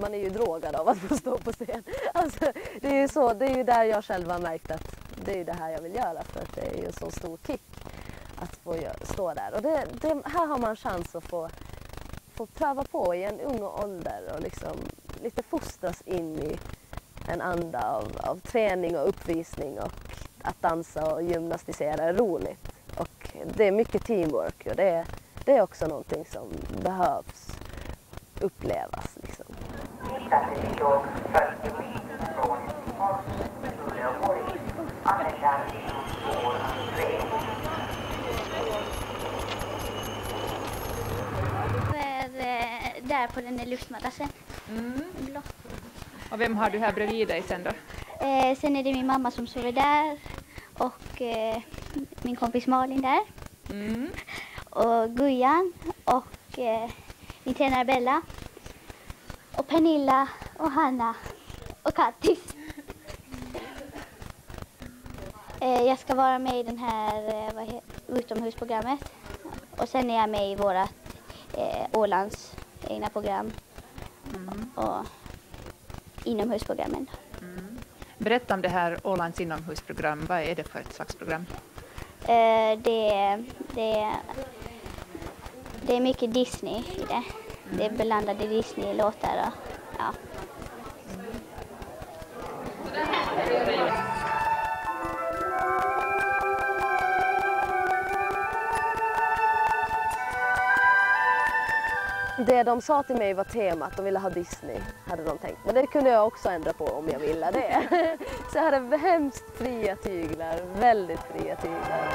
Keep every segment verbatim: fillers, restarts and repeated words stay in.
man är ju drogad av att få stå på scen. Alltså, det är ju så, det är ju där jag själv har märkt att det är ju det här jag vill göra, för att det är ju så stor kick att få stå där. Och det, det, här har man chans att få, få pröva på i en ung ålder och liksom lite fostras in i en anda av, av träning och uppvisning, och att dansa och gymnastisera är roligt. Och det är mycket teamwork, och det, det är också någonting som behövs upplevas. Liksom. Där på den där luftmadrassen. Mm. Och vem har du här bredvid dig sen då? Eh, sen är det min mamma som sover där, och eh, min kompis Malin där. Mm. Och Gujan och eh, min tränare Bella. Och Pernilla och Hanna och Kattis. eh, jag ska vara med i den här eh, vad heter, utomhusprogrammet. Och sen är jag med i vårat eh, Ålands egna program. Mm. Och inomhusprogrammen. Mm. Berätta om det här Ålands inomhusprogram. Vad är det för ett slags program? Uh, det, det, det är mycket Disney i det. Mm. Det är blandade Disney-låtar. Och, ja. Det de sa till mig var temat, de ville ha Disney, hade de tänkt. Men det kunde jag också ändra på om jag ville det. Så jag hade hemskt fria tyglar, väldigt fria tyglar.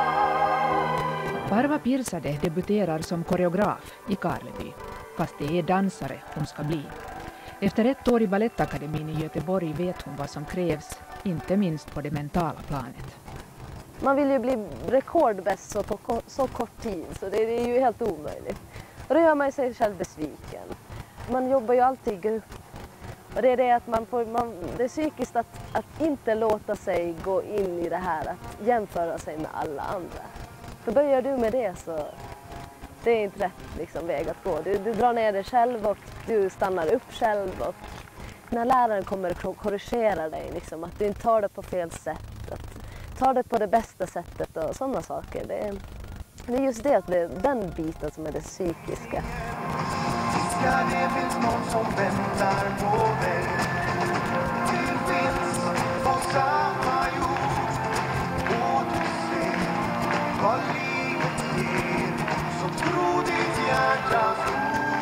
Parva Pirsade debuterar som koreograf i Karleby, fast det är dansare hon ska bli. Efter ett år i Balettakademin i Göteborg vet hon vad som krävs, inte minst på det mentala planet. Man vill ju bli rekordbäst så på så kort tid, så det är ju helt omöjligt. Och då gör man sig själv besviken. Man jobbar ju alltid i grupp. Och det är det att man får, man, det är psykiskt att, att inte låta sig gå in i det här, att jämföra sig med alla andra. För börjar du med det så det är inte rätt liksom, väg att gå. Du, du drar ner dig själv och du stannar upp själv. Och när läraren kommer att korrigera dig, liksom, att du inte tar det på fel sätt. Att ta det på det bästa sättet och sådana saker. Det är, Det är just det, det är den biten som är det psykiska. Ska det finns någon som väntar på dig. Du finns på samma jord. Och du ser vad livet ger. Så tro ditt hjärtas ord.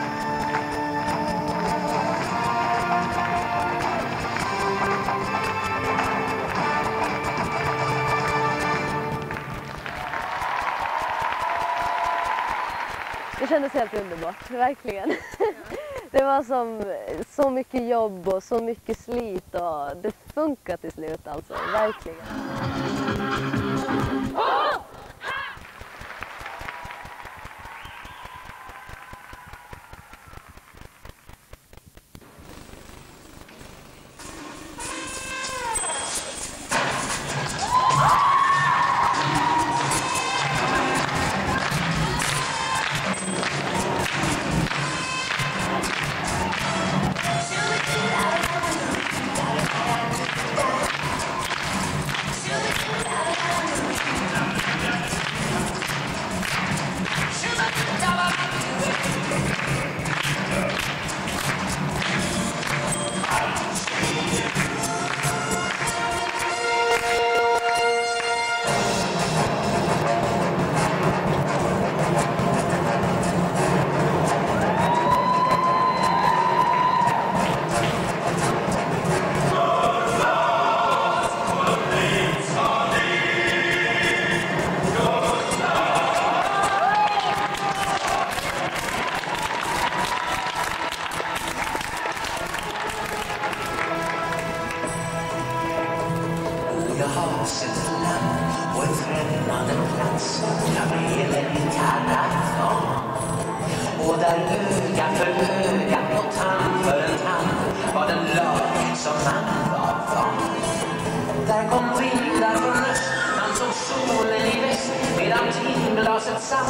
Det kändes helt underbart, verkligen. Det var som så mycket jobb och så mycket slit, och det funkar till slut alltså, verkligen.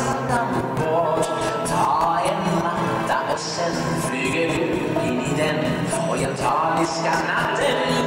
Ta en matta och sen flyger du in i den. magiska natten.